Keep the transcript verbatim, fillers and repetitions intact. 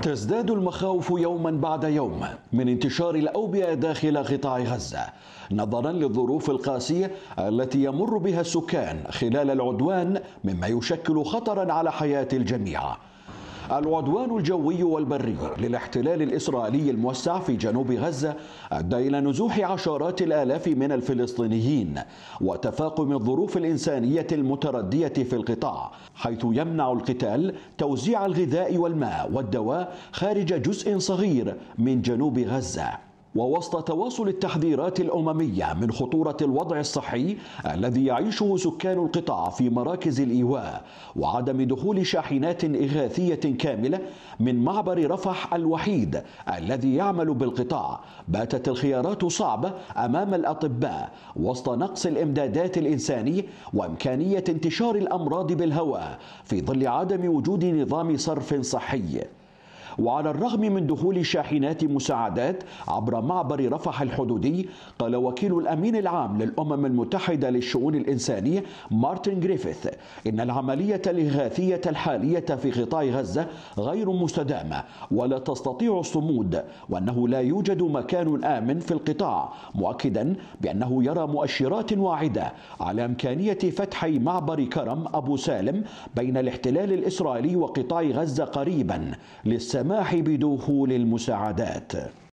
تزداد المخاوف يوما بعد يوم من انتشار الأوبئة داخل قطاع غزة نظرا للظروف القاسية التي يمر بها السكان خلال العدوان، مما يشكل خطرا على حياة الجميع. العدوان الجوي والبري للاحتلال الإسرائيلي الموسع في جنوب غزة أدى إلى نزوح عشرات الآلاف من الفلسطينيين وتفاقم الظروف الإنسانية المتردية في القطاع، حيث يمنع القتال توزيع الغذاء والماء والدواء خارج جزء صغير من جنوب غزة. ووسط تواصل التحذيرات الأممية من خطورة الوضع الصحي الذي يعيشه سكان القطاع في مراكز الإيواء وعدم دخول شاحنات إغاثية كاملة من معبر رفح الوحيد الذي يعمل بالقطاع، باتت الخيارات صعبة أمام الأطباء وسط نقص الإمدادات الإنسانية وإمكانية انتشار الأمراض بالهواء في ظل عدم وجود نظام صرف صحي. وعلى الرغم من دخول شاحنات مساعدات عبر معبر رفح الحدودي، قال وكيل الأمين العام للأمم المتحدة للشؤون الإنسانية مارتن غريفيث إن العملية الإغاثية الحالية في قطاع غزة غير مستدامة ولا تستطيع الصمود، وأنه لا يوجد مكان آمن في القطاع، مؤكدا بأنه يرى مؤشرات واعدة على إمكانية فتح معبر كرم أبو سالم بين الاحتلال الإسرائيلي وقطاع غزة قريبا للسماح بدخول المساعدات.